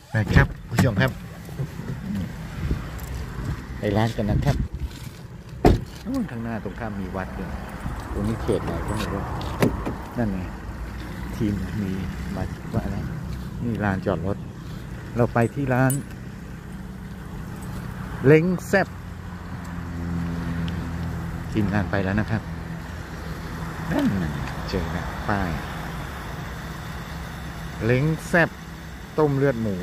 นะครับผู้ชมครับไปร้านกันนะครับข้างหน้าตรงข้ามมีวัดด้วยตรงนี้เขตไหนก็ไม่รู้นั่นไงทีมมีมาว่าอะไรนี่ลานจอดรถเราไปที่ร้านเล้งแซ่บทีมงานไปแล้วนะครับนั่นเจอแล้วป้ายเล้งแซ่บต้มเลือดหมู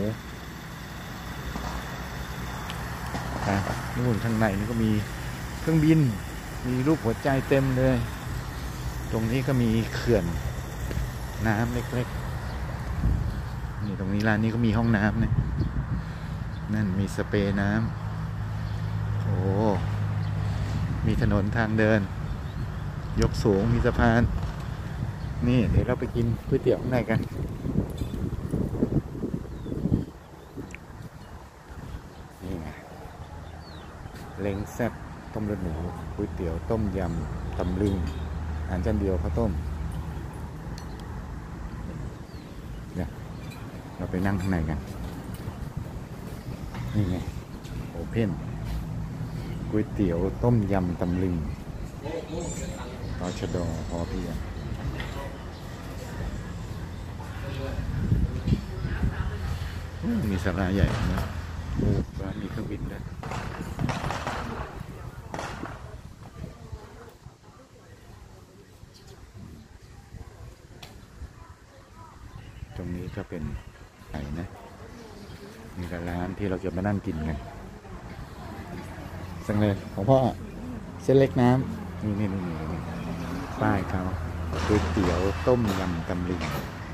นู่นข้างในนี่ก็มีเครื่องบินมีรูปหัวใจเต็มเลยตรงนี้ก็มีเขื่อนน้ำเล็กๆนี่ตรงนี้ร้านนี้ก็มีห้องน้ำนะนั่นมีสเปรย์น้ำโอ้มีถนนทางเดินยกสูงมีสะพานนี่เดี๋ยวเราไปกินก๋วยเตี๋ยวข้างในกันนี่ไงเล้งแซ่บต้มเลือดหมูก๋วยเตี๋ยวต้มยำตำลึงอาหารจานเดียวข้าวต้มเนี่ยเราไปนั่งข้างในกันนี่ไงโอเพ่นก๋วยเตี๋ยวต้มยำตำลึงตชด.พอเพียงมีศาลาใหญ่นะร้านมีเครื่องบินด้วยตรงนี้ก็เป็นไหนนะมีร้านที่เราจะมานั่งกินกันสั่งเลยของพ่อเส้นเล็กน้ำนี่ป้ายเขาก๋วยเตี๋ยวต้มยำตำลึง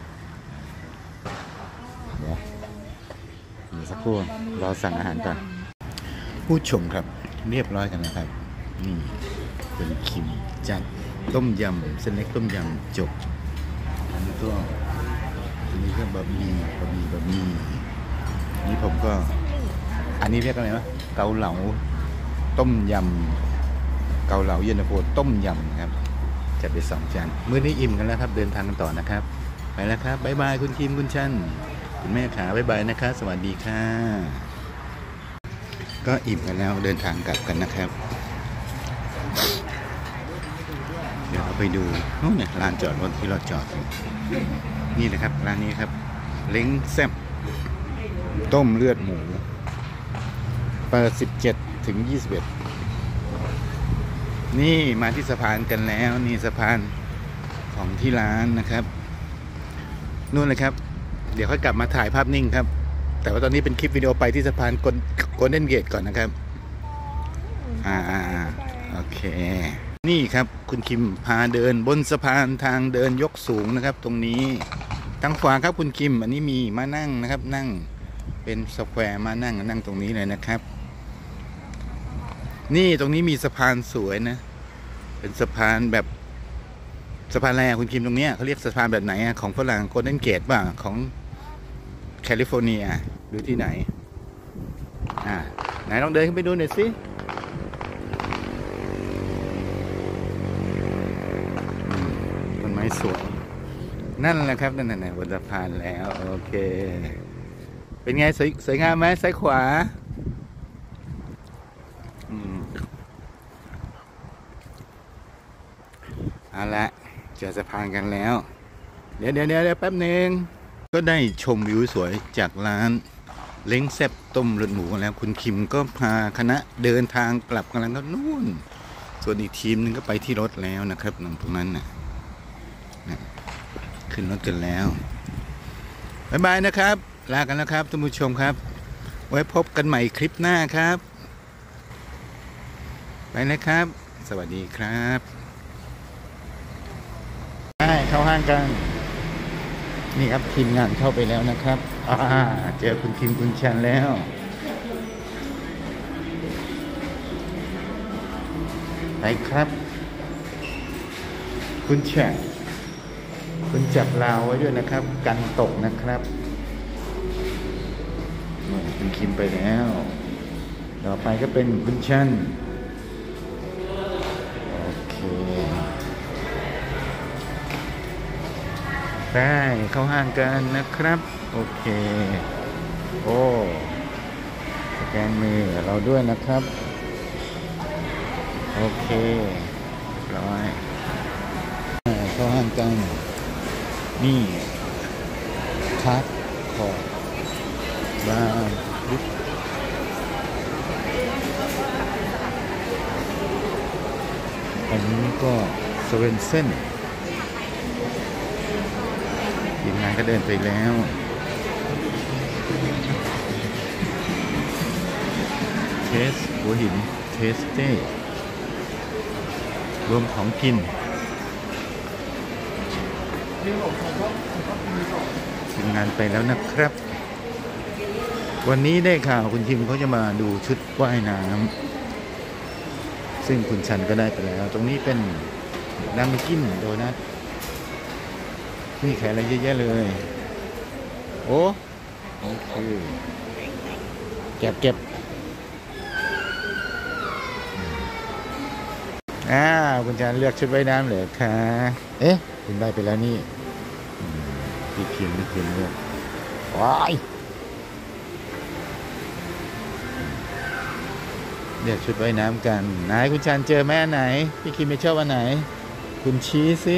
เดี๋ยวมีสักครู่รอสั่งอาหารก่อนผู้ชมครับเรียบร้อยกันนะครับนี่เป็นคิมจัดต้มยำเส้นเล็กต้มยำจบอันนี้ก็บะหมี่นี่ผมก็อันนี้เรียกอะไรวะเกาเหลาต้มยำเกาเหลาเย็นตาโฟต้มยำครับจัดไป2 จานมื้อนี้อิ่มกันแล้วครับเดินทางกันต่อนะครับไปแล้วครับบ๊ายบายคุณคิมคุณชันคุณแม่ขาบ๊ายบายนะคะสวัสดีค่ะก็อิ่มกันแล้วเดินทางกลับกันนะครับเดี๋ยวเราไปดูโน่นเนี่ยลานจอดรถที่เราจอดนี่เลยครับร้านนี้ครับเล้งแซ่บต้มเลือดหมูเปิด17 ถึง 21นี่มาที่สะพานกันแล้วนี่สะพานของที่ร้านนะครับนู่นเลยครับเดี๋ยวค่อยกลับมาถ่ายภาพนิ่งครับแต่ว่าตอนนี้เป็นคลิปวิดีโอไปที่สะพานโกลเด้นเกตก่อนนะครับโอเคนี่ครับคุณคิมพาเดินบนสะพานทางเดินยกสูงนะครับตรงนี้ทางขวาครับคุณคิมอันนี้มีมานั่งนะครับนั่งเป็นสแควร์มานั่งตรงนี้เลยนะครับนี่ตรงนี้มีสะพานสวยนะเป็นสะพานแบบสะพานอะไรคุณคิมตรงนี้เขาเรียกสะพานแบบไหนของฝรั่งโกลเด้นเกตป่ะของแคลิฟอร์เนียหรือที่ไหนไหนลองเดินขึ้นไปดูหน่อยสิต้นไม้สวยนั่นแหละครับนั่นบนสะพานแล้วโอเคเป็นไงสวยงามไหมซ้ายขวาเอาละเจอสะพานกันแล้วเดี๋ยวแป๊บนึงก็ได้ชมวิวสวยจากร้านเล้งแซ่บต้มเลือดหมูกันแล้วคุณคิมก็พาคณะเดินทางกลับกันแล้วนู่นส่วนอีกทีมนึงก็ไปที่รถแล้วนะครับตรงนั้นนะขึ้นรถกันแล้วบ๊ายบายนะครับลากันแล้วครับท่านผู้ชมครับไว้พบกันใหม่คลิปหน้าครับไปเลยครับสวัสดีครับเข้าห้างกันนี่ครับทีมงานเข้าไปแล้วนะครับเจอคุณคิมคุณชันแล้วไปครับคุณชันคุณจับราวไว้ด้วยนะครับกันตกนะครับคุณคิมไปแล้วต่อไปก็เป็นคุณชันโอเคได้เข้าห้างกันนะครับโอเคโอ้สแกนมือเราด้วยนะครับ โอเคร้อยเข้าห้างกันนี่ทักขอบ้านอันนี้ก็สเวนเซ่นทีมงานก็เดินไปแล้วเทสหัวหินเทสเต้รวมของกินทีมงานไปแล้วนะครับ วันนี้ได้ข่าวคุณทิมเขาจะมาดูชุดว่ายน้ำซึ่งคุณชันก็ได้ไปแล้วตรงนี้เป็นดังกินโดนัทนี่ขายอะไรเยอะแยะเลยโอ้โอเคเก็บคุณชันเลือกชุดว่ายน้ำเหรอคะเอ๊ะคุณได้ไปแล้วนี่พี่คิมเลือกว้ายเลือกชุดว่ายน้ำกันไหนคุณชันเจอแม่ไหนพี่คิมไม่ชอบอันไหนคุณชี้สิ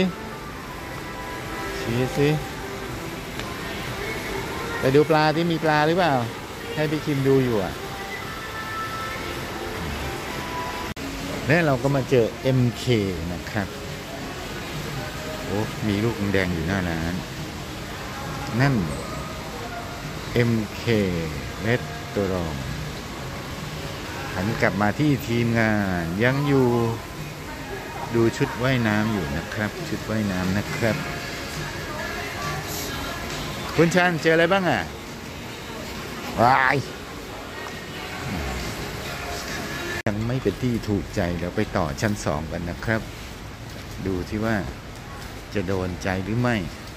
ไปดูปลาที่มีปลาหรือเปล่าให้พี่คิมดูอยู่แล้วเราก็มาเจอ MK นะครับโอ้มีลูกแดงอยู่หน้าร้านนั่น MK Restaurant หันกลับมาที่ทีมงานยังอยู่ดูชุดว่ายน้ำอยู่นะครับชุดว่ายน้ำนะครับคุณชันเจออะไรบ้างว้ายยังไม่เป็นที่ถูกใจแล้วไปต่อชั้น2กันนะครับดูที่ว่าจะโดนใจหรือไม่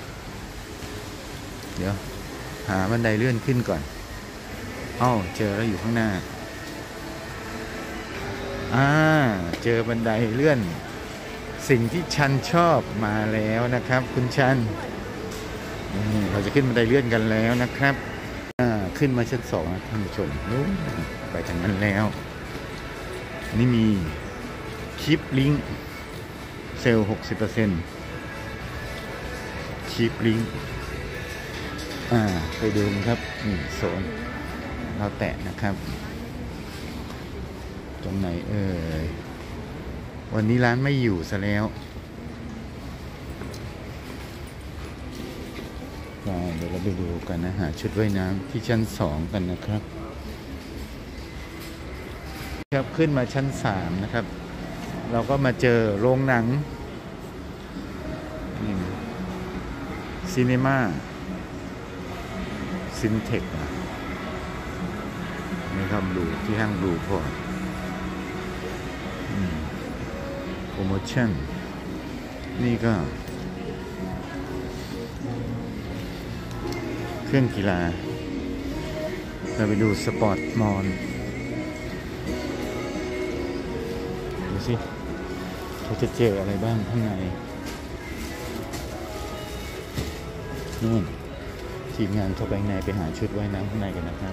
เดี๋ยวหาบันไดเลื่อนขึ้นก่อนเจอแล้วอยู่ข้างหน้าเจอบันไดเลื่อนสิ่งที่ชันชอบมาแล้วนะครับคุณชันเราจะขึ้นบันไดเลื่อนกันแล้วนะครับขึ้นมาชั้น2นะท่านผู้ชมนู้นไปทางนั้นแล้วนี่มีคลิปลิงก์เซลล์ 60% คลิปลิงก์ไปดูครับนี่โซนเราแตะนะครับตรงไหนวันนี้ร้านไม่อยู่ซะแล้วเดี๋ยวเราไปดูกันนะหาชุดว่ายน้ำที่ชั้น2กันนะครับขึ้นมาชั้น3นะครับเราก็มาเจอโรงหนังซีเนม่าซินเทคนะครับดูที่ห้างดูพอโปรโมชั่นนี่ก็เครื่องกีฬาเราไปดูสปอร์ตมอลดูสิเขาจะเจออะไรบ้างข้างในนู่นทีมงานเข้าไปข้างในไปหาชุดว่ายน้ำข้างในกันนะครับ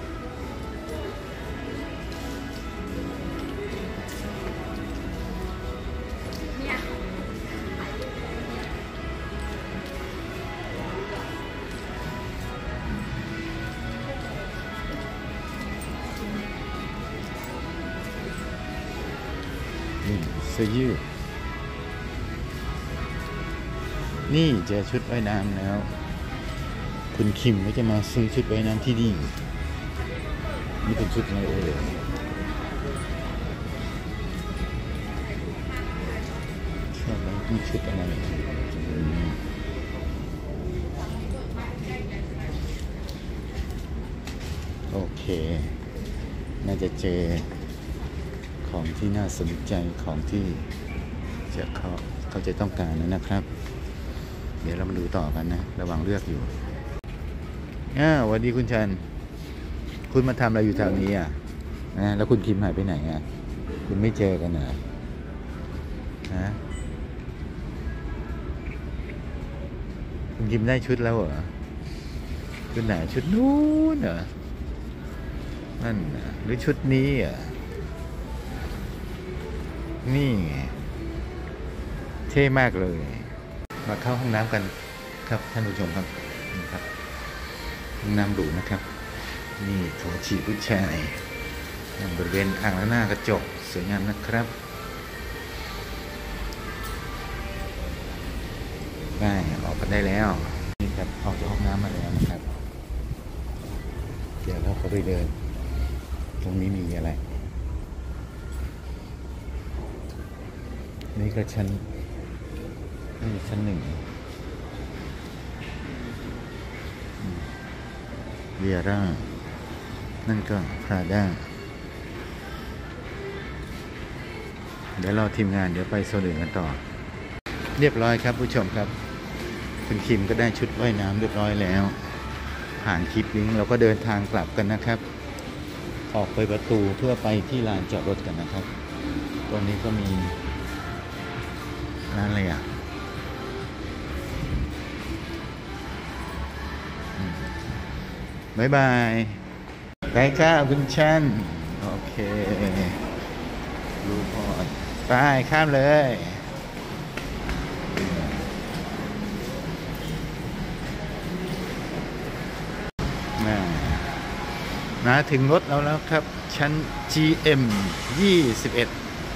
เสื้อยืดนี่เจอชุดว่ายน้ำแล้วคุณคิมก็จะมาซื้อชุดว่ายน้ำที่นี่นี่เป็นชุดอะไรชอบไหมนี่ชุดอะไรโอเคน่าจะเจอของที่น่าสนใจของที่เขาจะต้องการนะครับเดี๋ยวเรามาดูต่อกันนะระหว่างเลือกอยู่สวัสดีคุณชันคุณมาทำอะไรอยู่แถวนี้แล้วคุณคิมหายไปไหนคุณไม่เจอกันคุณคิมได้ชุดแล้วเหรอชุดไหนชุดนู้นเหรอนั่นน่ะหรือชุดนี้อ่ะนี่ไงเท่มากเลย มาเข้าห้องน้ำกันครับท่านผู้ชมครับนี่ครับห้องน้ำหรูนะครับนี่โถฉี่ผู้ชายบริเวณอ่างล้างหน้ากระจกสวยงามนะครับได้ออกกันได้แล้วนี่ครับออกจากห้องน้ำมาแล้วนะครับเดี๋ยวเราก็ไปเดินตรงนี้มีอะไรนี่ก็ชั้นหนึ่งเวียร่านั่นก็พราด้าเดี๋ยวเราทีมงานเดี๋ยวไปโซนอื่นกันต่อเรียบร้อยครับผู้ชมครับคุณคิมก็ได้ชุดว่ายน้ำเรียบร้อยแล้วผ่านคลิปลิงก์เราก็เดินทางกลับกันนะครับออกไปประตูเพื่อไปที่ลานจอดรถกันนะครับตรงนี้ก็มีร้านอะไรอ่ะบ๊ายบายไปค่ะคุณชันโอเครูพอดไปข้ามเลยมาถึงรถเราแล้วครับชั้น GM 21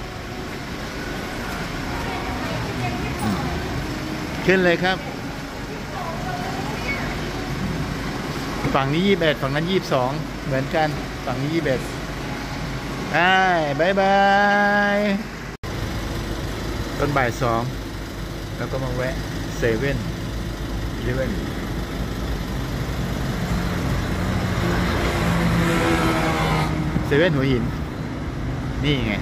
ขึ้นเลยครับฝั่งนี้21ฝั่งนั้น22เหมือนกันฝั่งนี้21บายบายต้นบ่าย2แล้วก็มาแวะเซเว่นหัวหินนี่ไง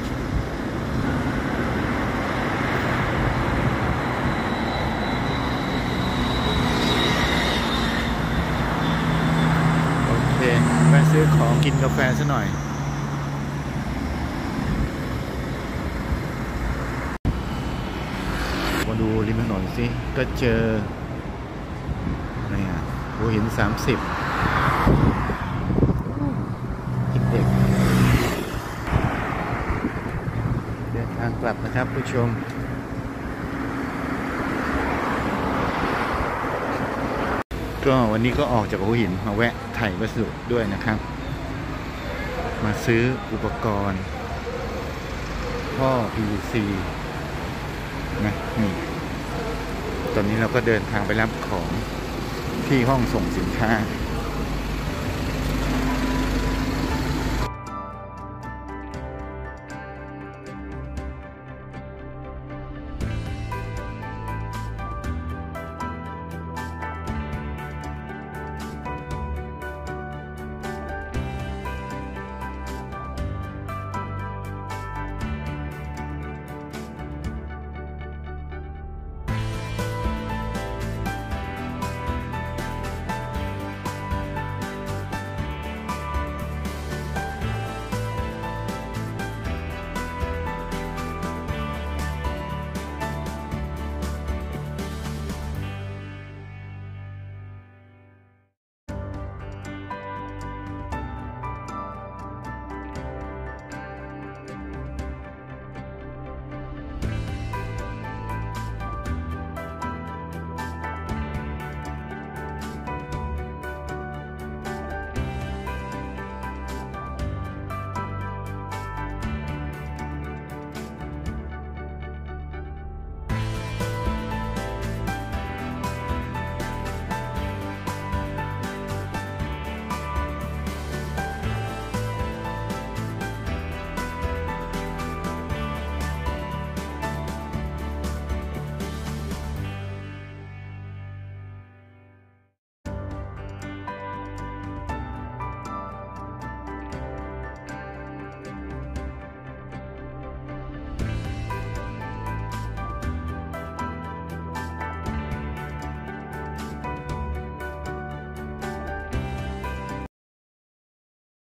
โอเคแวะซื้อของกินกาแฟซะหน่อยมาดูริมถนนสิก็เจออะไรอ่ะหัวหิน30เด็กเดินทางกลับนะครับผู้ชมก็วันนี้ก็ออกจากหัวหินมาแวะไถ่วัสดุด้วยนะครับมาซื้ออุปกรณ์ท่อ PVC นะนี่ตอนนี้เราก็เดินทางไปรับของที่ห้องส่งสินค้า